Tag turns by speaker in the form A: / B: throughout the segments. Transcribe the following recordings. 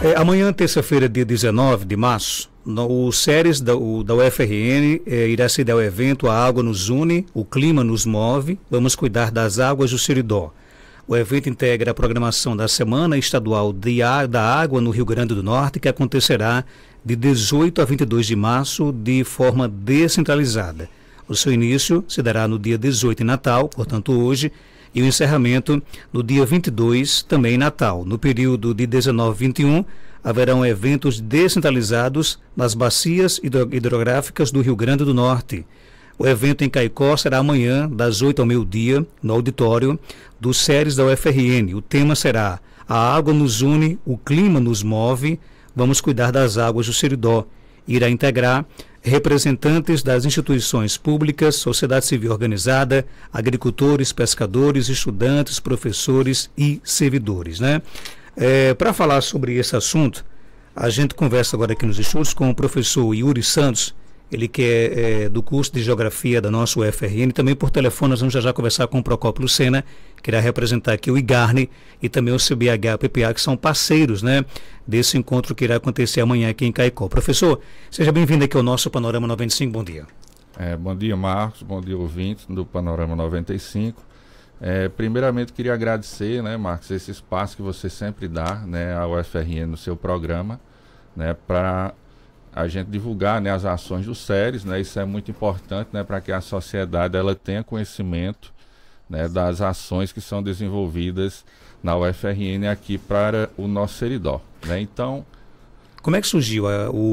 A: Amanhã, terça-feira, dia 19 de março, o SERES da UFRN irá sediar o evento A Água Nos Une, o Clima Nos Move, vamos cuidar das águas do Seridó. O evento integra a programação da Semana Estadual da Água no Rio Grande do Norte, que acontecerá de 18 a 22 de março de forma descentralizada. O seu início se dará no dia 18 em Natal, portanto hoje, e o encerramento no dia 22, também em Natal. No período de 19 a 21, haverão eventos descentralizados nas bacias hidrográficas do Rio Grande do Norte. O evento em Caicó será amanhã, das 8 ao meio-dia, no auditório do SERES da UFRN. O tema será A Água Nos Une, o Clima Nos Move, vamos cuidar das águas do Seridó. Irá integrar representantes das instituições públicas, sociedade civil organizada, agricultores, pescadores, estudantes, professores e servidores, né? Para falar sobre esse assunto, a gente conversa agora aqui nos estudos com o professor Yuri Santos, ele que é do curso de Geografia da nossa UFRN, também por telefone nós vamos já conversar com o Procópio Lucena, que irá representar aqui o IGARNE e também o CBH-PPA, que são parceiros, né, desse encontro que irá acontecer amanhã aqui em Caicó. Professor, seja bem-vindo aqui ao nosso Panorama 95, bom dia.
B: Bom dia, Marcos, bom dia, ouvintes do Panorama 95. Primeiramente, queria agradecer, né, Marcos, esse espaço que você sempre dá, né, ao UFRN no seu programa, né, para a gente divulgar, né, as ações do SERES, né, isso é muito importante, né, para que a sociedade ela tenha conhecimento, né, das ações que são desenvolvidas na UFRN aqui para o nosso Seridó, né? Então,
A: como é que surgiu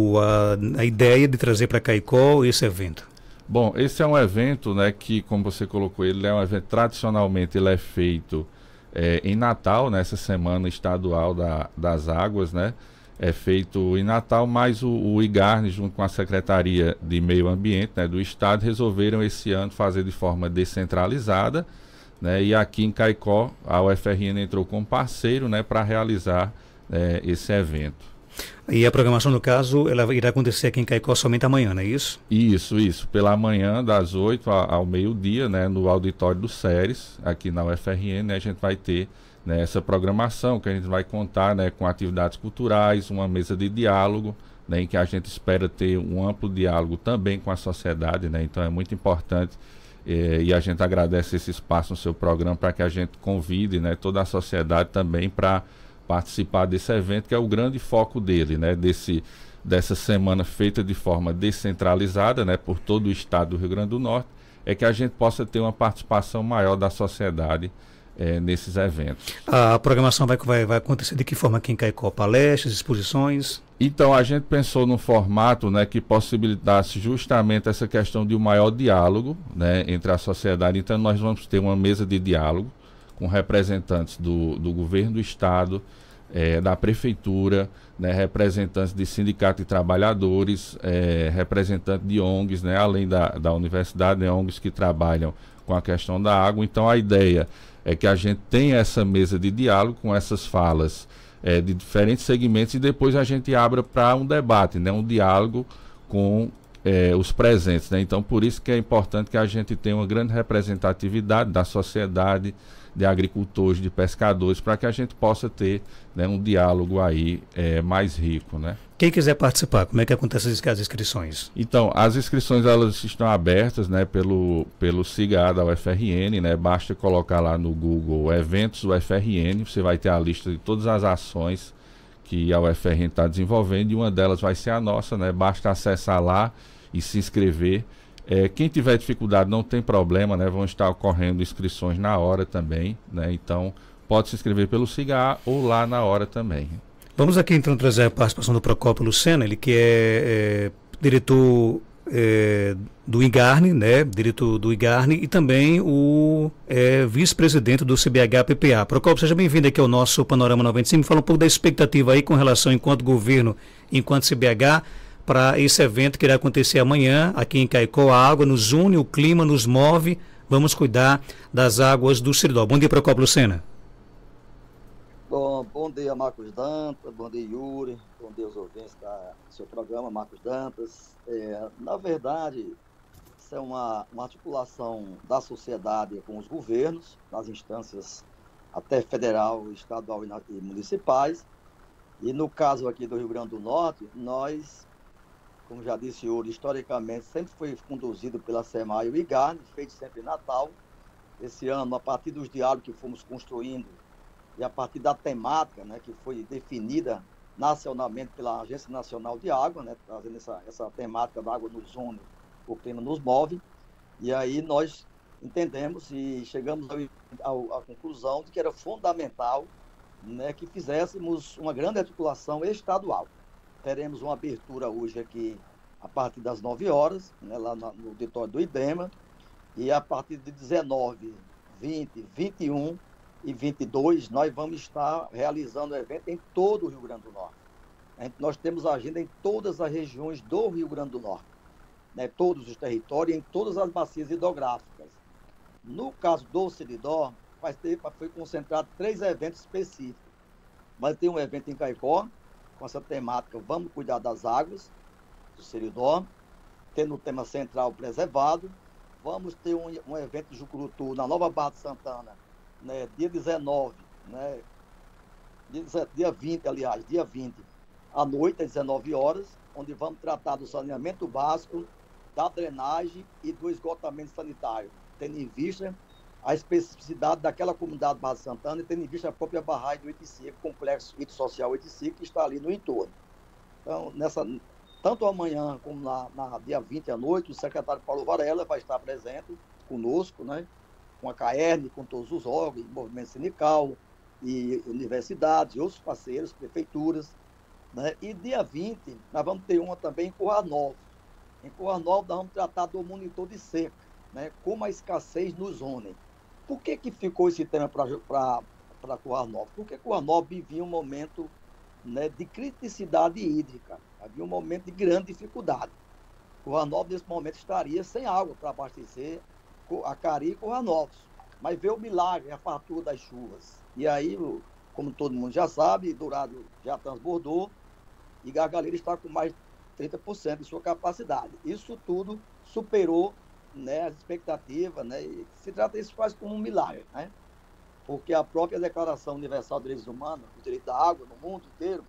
A: a ideia de trazer para Caicó esse evento?
B: Bom, esse é um evento, né, que, como você colocou, ele é um evento tradicionalmente ele é feito em Natal, nessa Semana Estadual das Águas, né? É feito em Natal, mas o IGARNE, junto com a Secretaria de Meio Ambiente, né, do Estado, resolveram esse ano fazer de forma descentralizada, né, e aqui em Caicó, a UFRN entrou como parceiro, né, para realizar esse evento.
A: E a programação, no caso, ela irá acontecer aqui em Caicó somente amanhã, não é isso?
B: Isso. Pela manhã, das 8 ao meio-dia, né, no auditório do SERES, aqui na UFRN, né, a gente vai ter, né, essa programação que a gente vai contar, né, com atividades culturais, uma mesa de diálogo, né, em que a gente espera ter um amplo diálogo também com a sociedade, né, então é muito importante e a gente agradece esse espaço no seu programa para que a gente convide, né, toda a sociedade também para participar desse evento, que é o grande foco dele, né, dessa semana feita de forma descentralizada, né, por todo o estado do Rio Grande do Norte, é que a gente possa ter uma participação maior da sociedade nesses eventos.
A: A programação vai acontecer de que forma aqui em Caicó? Palestras, exposições?
B: Então, a gente pensou num formato, né, que possibilitasse justamente essa questão de um maior diálogo, né, entre a sociedade. Então, nós vamos ter uma mesa de diálogo com representantes do governo do estado, da prefeitura, né, representantes de sindicato de trabalhadores, representantes de ONGs, né, além da universidade, né, ONGs que trabalham com a questão da água. Então, a ideia é que a gente tenha essa mesa de diálogo com essas falas de diferentes segmentos e depois a gente abra para um debate, né, um diálogo com os presentes, né? Então, por isso que é importante que a gente tenha uma grande representatividade da sociedade, de agricultores, de pescadores, para que a gente possa ter, né, um diálogo aí mais rico, né?
A: Quem quiser participar, como é que acontecem as inscrições?
B: Então, as inscrições elas estão abertas, né, pelo SIGA da UFRN, né? Basta colocar lá no Google Eventos UFRN, você vai ter a lista de todas as ações que a UFRN está desenvolvendo e uma delas vai ser a nossa, né? Basta acessar lá e se inscrever. Quem tiver dificuldade não tem problema, né? Vão estar ocorrendo inscrições na hora também, né? Então, pode se inscrever pelo SIGA ou lá na hora também.
A: Vamos aqui então trazer a participação do Procópio Lucena, ele que é diretor do IGARNE, né? Diretor do IGARNE e também o vice-presidente do CBH-PPA. Procópio, seja bem-vindo aqui ao nosso Panorama 95. Fala um pouco da expectativa aí com relação, enquanto governo, enquanto CBH, para esse evento que irá acontecer amanhã aqui em Caicó. A água nos une, o clima nos move, vamos cuidar das águas do Seridó. Bom dia, Procópio Lucena.
C: Bom dia, Marcos Dantas, bom dia, Yuri, bom dia aos ouvintes do seu programa, Marcos Dantas. Na verdade, isso é uma articulação da sociedade com os governos, nas instâncias até federal, estadual e municipais, E no caso aqui do Rio Grande do Norte, nós, como já disse Yuri, historicamente sempre foi conduzido pela SEMAI e o IGARNE, feito sempre em Natal. Esse ano, a partir dos diálogos que fomos construindo e a partir da temática, né, que foi definida nacionalmente pela Agência Nacional de Água, né, trazendo essa temática da água nos une, o clima nos move, e aí nós entendemos e chegamos à conclusão de que era fundamental, né, que fizéssemos uma grande articulação estadual. Teremos uma abertura hoje aqui a partir das 9 horas, né, lá no auditório do IDEMA, e a partir de 19, 20, 21 e 22, nós vamos estar realizando o evento em todo o Rio Grande do Norte. Nós temos agenda em todas as regiões do Rio Grande do Norte, né, todos os territórios, em todas as bacias hidrográficas. No caso do Seridó, foi concentrado 3 eventos específicos. Mas tem um evento em Caicó, com essa temática Vamos Cuidar das Águas, do Seridó, tendo o tema central preservado. Vamos ter um evento de Jucurutu na Nova Barra de Santana, né, dia 19, né, dia 20, aliás, dia 20, à noite, às 19 horas, onde vamos tratar do saneamento básico, da drenagem e do esgotamento sanitário, tendo em vista a especificidade daquela comunidade Barra de Santana e tendo em vista a própria barragem do Iticica, complexo social Iticica, que está ali no entorno. Então, tanto amanhã como na dia 20 à noite, o secretário Paulo Varela vai estar presente conosco, né, com a CAERN, com todos os órgãos, movimento sindical, e universidades, e outros parceiros, prefeituras, né? E dia 20, nós vamos ter uma também em Curral Novo. Em Curral Novo, nós vamos tratar do monitor de seca, né? Como a escassez nos une. Por que ficou esse tema para Curral Novo? Porque Curral Novo vivia um momento, né, de criticidade hídrica, havia um momento de grande dificuldade. Curral Novo, nesse momento, estaria sem água para abastecer a Cari e Curral Novos. Mas veio o milagre, a fartura das chuvas. E aí, como todo mundo já sabe, Dourado já transbordou e Gargalheira está com mais de 30% de sua capacidade. Isso tudo superou, né, as expectativas, né, e se trata disso quase como um milagre, né? Porque a própria Declaração Universal de Direitos Humanos, o direito da água no mundo inteiro,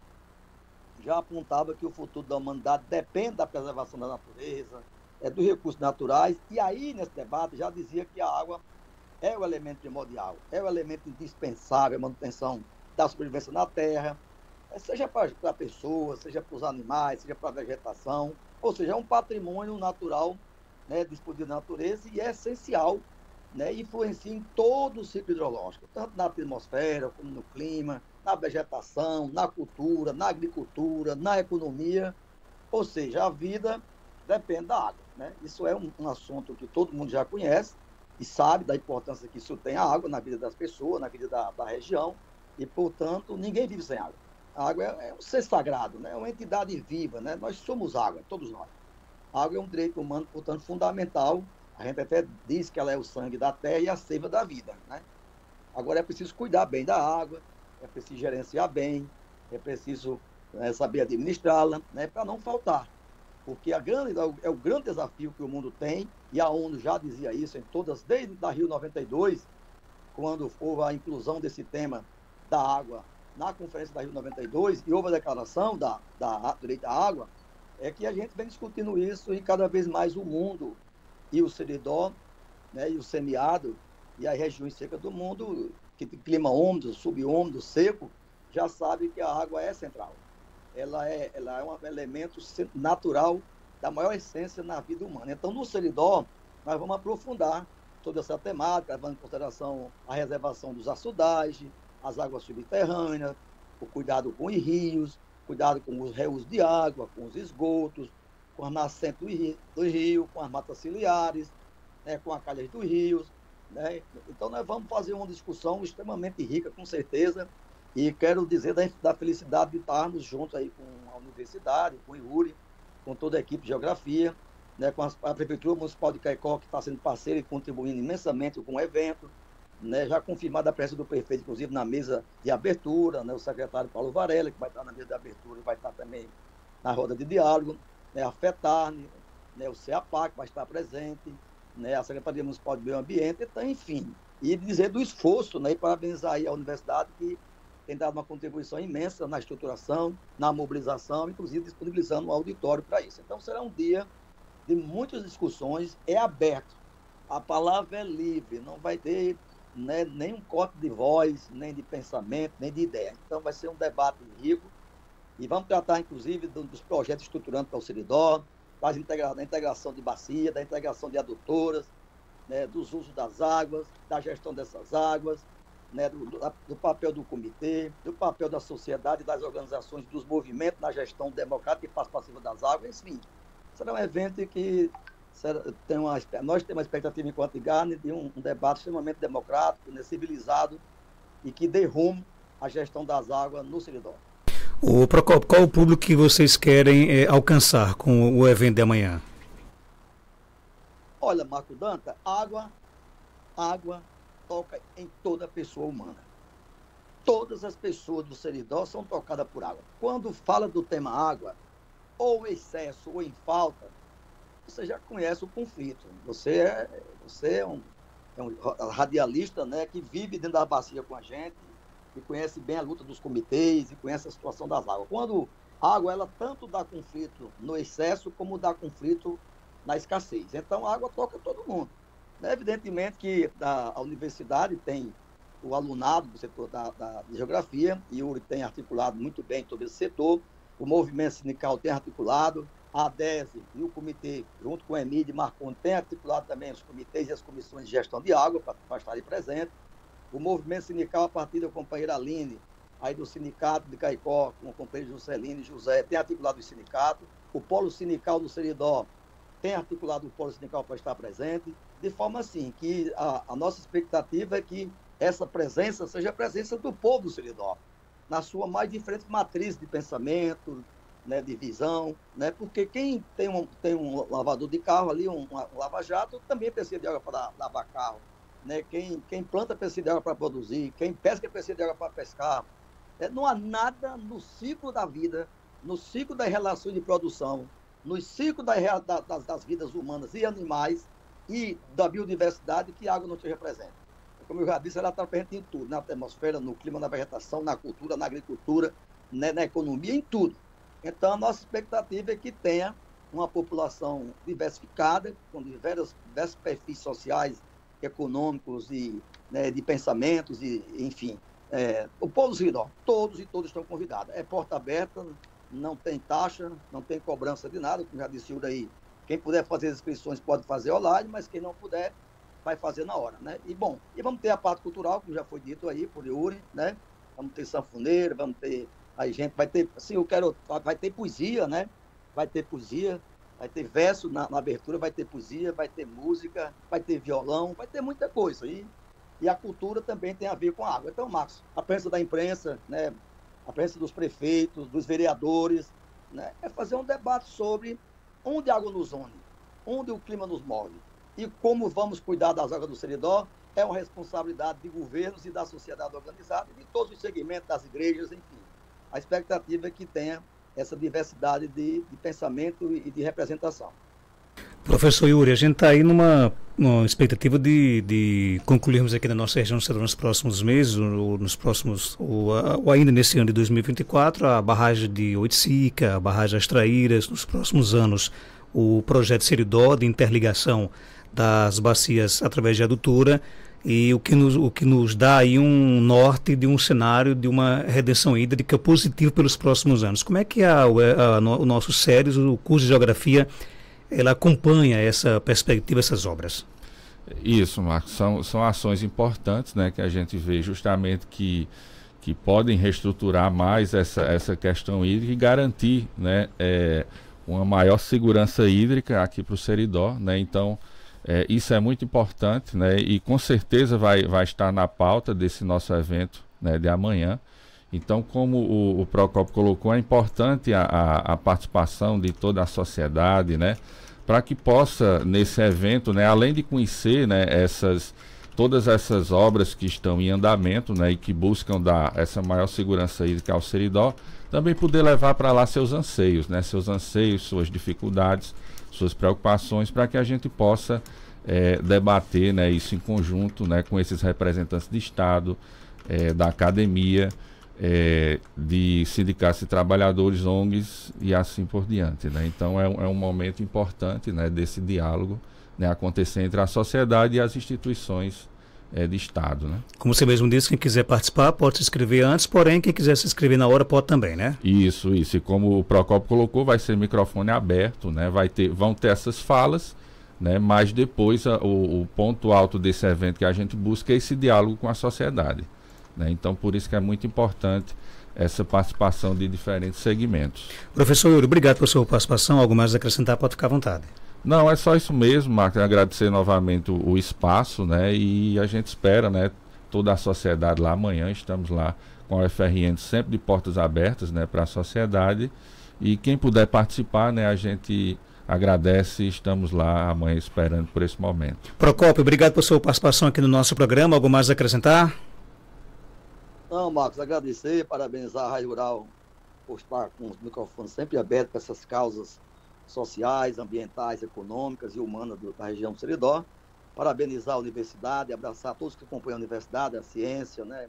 C: já apontava que o futuro da humanidade depende da preservação da natureza, dos recursos naturais, e aí, nesse debate, já dizia que a água é o elemento primordial, é o elemento indispensável à manutenção da sobrevivência na Terra, seja para a pessoa, seja para os animais, seja para a vegetação, ou seja, é um patrimônio natural, né, disponível da natureza e é essencial, né, influencia em todo o ciclo hidrológico, tanto na atmosfera, como no clima, na vegetação, na cultura, na agricultura, na economia, ou seja, a vida depende da água, né? Isso é um assunto que todo mundo já conhece e sabe da importância que isso tem a água na vida das pessoas, na vida da região, e, portanto, ninguém vive sem água. A água é um ser sagrado, né? É uma entidade viva, né? Nós somos água, todos nós. A água é um direito humano, portanto, fundamental. A gente até diz que ela é o sangue da terra e a seiva da vida, né? Agora é preciso cuidar bem da água, é preciso gerenciar bem, é preciso, né, saber administrá-la, né, para não faltar. Porque é o grande desafio que o mundo tem, e a ONU já dizia isso em todas, desde a Rio 92, quando houve a inclusão desse tema da água na Conferência da Rio 92, e houve a declaração da direito à água, é que a gente vem discutindo isso e cada vez mais o mundo e o Seridó, né, e o semiárido e as regiões secas do mundo, que tem clima úmido, subúmido, seco, já sabe que a água é central. Ela é um elemento natural da maior essência na vida humana. Então, no Seridó, nós vamos aprofundar toda essa temática, levando em consideração a reservação dos açudagens, as águas subterrâneas, o cuidado com os rios, cuidado com os reusos de água, com os esgotos, com as nascentes do rio, com as matas ciliares, né, com as calhas dos rios, né? Então, nós vamos fazer uma discussão extremamente rica, com certeza, e quero dizer da felicidade de estarmos juntos aí com a universidade, com o IURI, com toda a equipe de geografia, né, com a Prefeitura Municipal de Caicó, que está sendo parceira e contribuindo imensamente com o evento, né, já confirmada a presença do prefeito, inclusive na mesa de abertura, né, o secretário Paulo Varela, que vai estar na mesa de abertura e vai estar também na roda de diálogo, né, a FETARN, né, o CEAPAC vai estar presente, né, a Secretaria Municipal de Meio Ambiente, então, enfim, e dizer do esforço, né, e parabenizar aí a universidade que tem dado uma contribuição imensa na estruturação, na mobilização, inclusive disponibilizando um auditório para isso. Então, será um dia de muitas discussões, é aberto. A palavra é livre, não vai ter, né, nenhum corte de voz, nem de pensamento, nem de ideia. Então, vai ser um debate rico e vamos tratar, inclusive, dos projetos estruturantes para o Seridó, da integração de bacia, da integração de adutoras, né, dos usos das águas, da gestão dessas águas, né, do papel do comitê, do papel da sociedade, das organizações, dos movimentos na gestão democrática e participativa das águas, enfim. Será um evento que nós temos uma expectativa enquanto IGARNE de um debate extremamente democrático, né, civilizado e que dê rumo à gestão das águas no Seridó.
A: O Procópio, qual o público que vocês querem alcançar com o evento de amanhã?
C: Olha, Marco Danta, água toca em toda pessoa humana. Todas as pessoas do Seridó são tocadas por água. Quando fala do tema água, ou excesso ou em falta, você já conhece o conflito. Você é um radialista, né, que vive dentro da bacia com a gente, e conhece bem a luta dos comitês, e conhece a situação das águas. Quando a água, ela tanto dá conflito no excesso, como dá conflito na escassez. Então, a água toca todo mundo. Evidentemente que a universidade tem o alunado do setor da geografia, e o Yuri tem articulado muito bem todo esse setor, o movimento sindical tem articulado, a ADESE e o comitê, junto com o EMID e Marconi, tem articulado também os comitês e as comissões de gestão de água para estarem presentes. O movimento sindical, a partir da companheira Aline, aí do sindicato de Caicó, com o companheiro Juscelino e José, tem articulado o sindicato. O polo sindical do Seridó tem articulado o polo sindical para estar presente, de forma assim que a nossa expectativa é que essa presença seja a presença do povo do Seridó, na sua mais diferente matriz de pensamento, né, de visão, né, porque quem tem um lavador de carro ali, um lava-jato, também precisa de água para lavar carro. Né? Quem planta precisa de água para produzir, quem pesca precisa de água para pescar. Não há nada no ciclo da vida, no ciclo das relações de produção, no ciclo das vidas humanas e animais e da biodiversidade que a água não esteja presente. Como eu já disse, ela está presente em tudo, na atmosfera, no clima, na vegetação, na cultura, na agricultura, né, na economia, em tudo. Então, a nossa expectativa é que tenha uma população diversificada, com diversos perfis sociais, econômicos e, né, de pensamentos, e, enfim. O povo do Seridó, todos e todas estão convidados. É porta aberta, não tem taxa, não tem cobrança de nada, como já disse o Yuri aí. Quem puder fazer as inscrições pode fazer online, mas quem não puder, vai fazer na hora, né? E bom, vamos ter a parte cultural, como já foi dito aí por Yuri, né? Vamos ter sanfoneiro, vamos ter, aí gente, vai ter, assim, vai ter poesia, né? Vai ter poesia, vai ter verso na abertura, vai ter poesia, vai ter música, vai ter violão, vai ter muita coisa. E a cultura também tem a ver com a água. Então, Marcos, a presença da imprensa, né? A presença dos prefeitos, dos vereadores, né? É fazer um debate sobre onde a água nos une, onde o clima nos move. E como vamos cuidar das águas do Seridó é uma responsabilidade de governos e da sociedade organizada e de todos os segmentos, das igrejas, enfim. A expectativa é que tenha essa diversidade de pensamento e de representação.
A: Professor Yuri, a gente está aí numa expectativa de concluirmos aqui na nossa região nos próximos meses, ou ainda nesse ano de 2024, a barragem de Oiticica, a barragem das Traíras, nos próximos anos o projeto Seridó de interligação das bacias através de adutora, e o que nos dá aí um norte de um cenário de uma redenção hídrica positivo pelos próximos anos. Como é que o nosso SERES, o curso de Geografia, ela acompanha essa perspectiva, essas obras?
B: Isso, Marcos, são ações importantes, né, que a gente vê justamente que podem reestruturar mais essa questão hídrica e garantir, né, uma maior segurança hídrica aqui para o Seridó, né? Então, isso é muito importante, né? E com certeza vai estar na pauta desse nosso evento, né, de amanhã. Então, como o Procópio colocou, é importante a participação de toda a sociedade, né, para que possa, nesse evento, né, além de conhecer, né, todas essas obras que estão em andamento, né, e que buscam dar essa maior segurança hídrica ao Seridó, também poder levar para lá seus anseios, né, suas dificuldades, suas preocupações, para que a gente possa debater, né, isso em conjunto, né, com esses representantes de Estado, da academia, de sindicatos de trabalhadores, ONGs e assim por diante, né? Então é um momento importante, né, desse diálogo, né, acontecer entre a sociedade e as instituições de Estado, né?
A: Como você mesmo disse, quem quiser participar pode se inscrever antes, porém quem quiser se inscrever na hora pode também, né?
B: Isso. E como o Procópio colocou, vai ser microfone aberto, né? Vão ter essas falas, né? Mas depois o ponto alto desse evento que a gente busca é esse diálogo com a sociedade, né? Então por isso que é muito importante essa participação de diferentes segmentos.
A: Professor Yuri, obrigado pela sua participação. Algo mais a acrescentar, pode ficar à vontade.
B: Não, é só isso mesmo, Marcos. Agradecer novamente o espaço, né? E a gente espera, né, toda a sociedade lá amanhã. Estamos lá com a UFRN sempre de portas abertas, né, para a sociedade. E quem puder participar, né, a gente agradece e estamos lá amanhã esperando por esse momento.
A: Procópio, obrigado pela sua participação aqui no nosso programa. Algo mais a acrescentar?
C: Não, Marcos, agradecer, parabenizar a Rádio Rural por estar com os microfones sempre abertos para essas causas sociais, ambientais, econômicas e humanas da região do Seridó. Parabenizar a universidade, abraçar todos que acompanham a universidade, a ciência, né?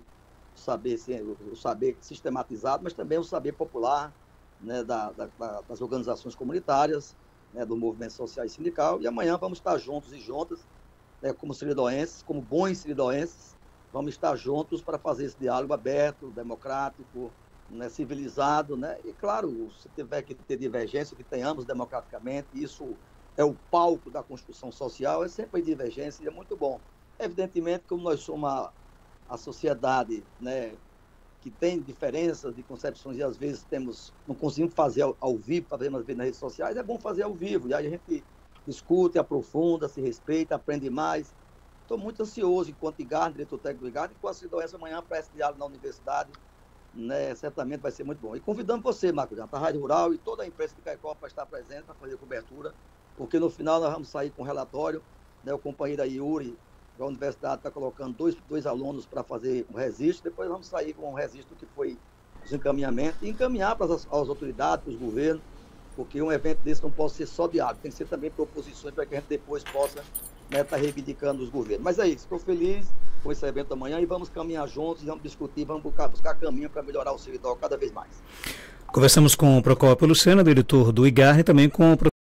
C: o saber sistematizado, mas também o saber popular, né? Das organizações comunitárias, né? Do movimento social e sindical. E amanhã vamos estar juntos e juntas, né? Como seridoenses, como bons seridoenses, vamos estar juntos para fazer esse diálogo aberto, democrático, né, civilizado, né? E claro, se tiver que ter divergência, que tenhamos democraticamente, isso é o palco da construção social, é sempre a divergência e é muito bom. Evidentemente, como nós somos a sociedade, né, que tem diferenças de concepções e às vezes não conseguimos fazer ao vivo, fazemos às vezes nas redes sociais, é bom fazer ao vivo, e aí a gente discute, aprofunda, se respeita, aprende mais. Estou muito ansioso, enquanto IGARN, diretor técnico do IGARN, e com a Seridoense amanhã para esse diálogo na universidade, né, certamente vai ser muito bom. E convidamos você, Marcos, a Rádio Rural e toda a imprensa de Caicó para estar presente, para fazer cobertura, porque no final nós vamos sair com um relatório, né, o companheiro Yuri da universidade está colocando dois alunos para fazer um registro, depois vamos sair com um registro que foi os encaminhamentos, e encaminhar para as autoridades, para os governos, porque um evento desse não pode ser só diálogo, tem que ser também proposições para que a gente depois possa, né, estar reivindicando os governos. Mas é isso, estou feliz com esse evento amanhã e vamos caminhar juntos, e vamos discutir, vamos buscar caminho para melhorar o Seridó cada vez mais.
A: Conversamos com o Procópio Lucena, diretor do IGARN, e também com o